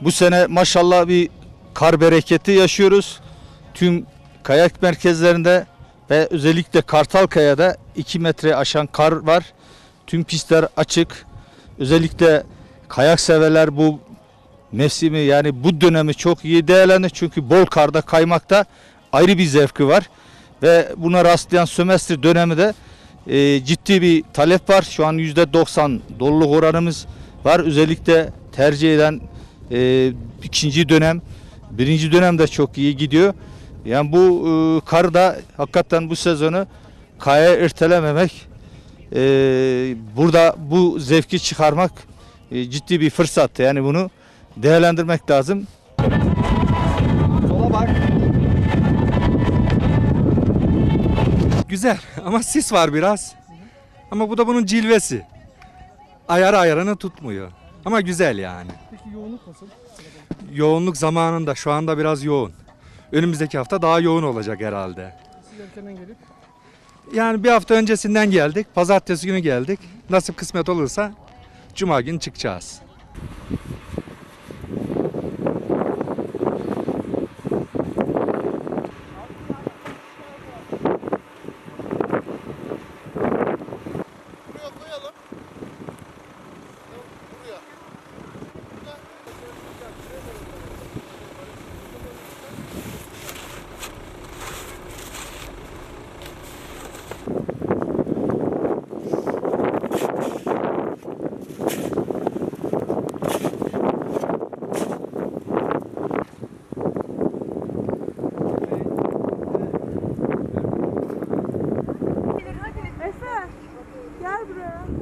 Bu sene maşallah bir kar bereketi yaşıyoruz. Tüm kayak merkezlerinde ve özellikle Kartalkaya'da 2 metre aşan kar var. Tüm pistler açık. Özellikle kayak severler bu mevsimi, yani bu dönemi çok iyi değerlendir. Çünkü bol karda kaymakta ayrı bir zevki var. Ve buna rastlayan sömestr dönemi de ciddi bir talep var. Şu an %90 doluluk oranımız var. Özellikle tercih eden ikinci dönem, birinci dönem de çok iyi gidiyor. Yani bu kar da hakikaten bu sezonu kayaya ertelememek, burada bu zevki çıkarmak ciddi bir fırsat. Yani bunu değerlendirmek lazım. Sola bak. Güzel ama sis var biraz. Ama bu da bunun cilvesi. Ayarını tutmuyor. Ama güzel yani. Peki yoğunluk nasıl? Yoğunluk zamanında şu anda biraz yoğun. Önümüzdeki hafta daha yoğun olacak herhalde. Siz erkenden gelip Yani bir hafta öncesinden geldik. Pazartesi günü geldik. Nasip kısmet olursa cuma günü çıkacağız. Buraya koyalım. Buraya. Efe, gel buraya.